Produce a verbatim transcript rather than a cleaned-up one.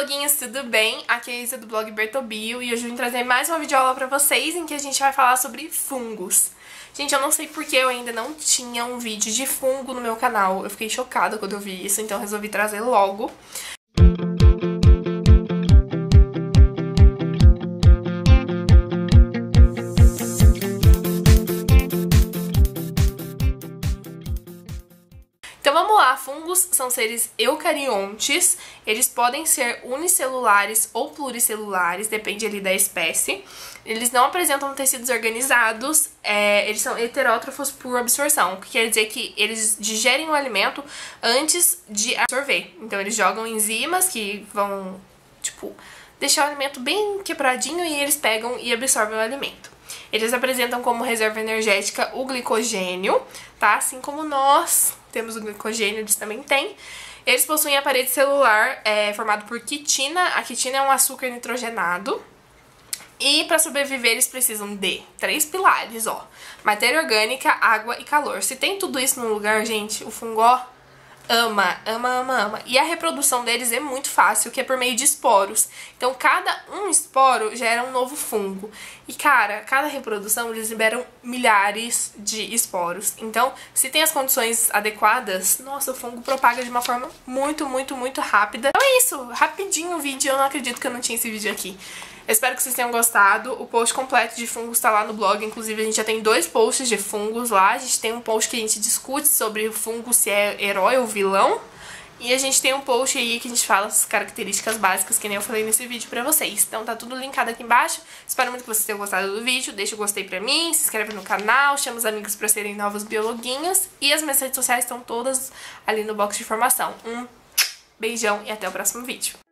bloguinhos, tudo bem? Aqui é a Isa do blog Bertobio e hoje eu vim trazer mais uma videoaula pra vocês em que a gente vai falar sobre fungos. Gente, eu não sei porque eu ainda não tinha um vídeo de fungo no meu canal. Eu fiquei chocada quando eu vi isso, então resolvi trazer logo. Então vamos lá, fungos são seres eucariontes, eles podem ser unicelulares ou pluricelulares, depende ali da espécie. Eles não apresentam tecidos organizados, é, eles são heterótrofos por absorção, o que quer dizer que eles digerem o alimento antes de absorver. Então eles jogam enzimas que vão, tipo, deixar o alimento bem quebradinho e eles pegam e absorvem o alimento. Eles apresentam como reserva energética o glicogênio, tá? Assim como nós temos o glicogênio, eles também têm. Eles possuem a parede celular é, formada por quitina. A quitina é um açúcar nitrogenado. E para sobreviver eles precisam de três pilares, ó. Matéria orgânica, água e calor. Se tem tudo isso no lugar, gente, o fungo, ó, ama, ama, ama, ama. E a reprodução deles é muito fácil, que é por meio de esporos. Então, cada um esporo gera um novo fungo. E, cara, cada reprodução eles liberam milhares de esporos. Então, se tem as condições adequadas, nossa, o fungo propaga de uma forma muito, muito, muito rápida. Então é isso, rapidinho o vídeo. Eu não acredito que eu não tinha esse vídeo aqui. Eu espero que vocês tenham gostado. O post completo de fungos tá lá no blog. Inclusive, a gente já tem dois posts de fungos lá. A gente tem um post que a gente discute sobre o fungo, se é herói ou vilão. E a gente tem um post aí que a gente fala as características básicas, que nem eu falei nesse vídeo pra vocês. Então tá tudo linkado aqui embaixo. Espero muito que vocês tenham gostado do vídeo. Deixa o gostei pra mim, se inscreve no canal, chama os amigos pra serem novos biologuinhos. E as minhas redes sociais estão todas ali no box de informação. Um beijão e até o próximo vídeo.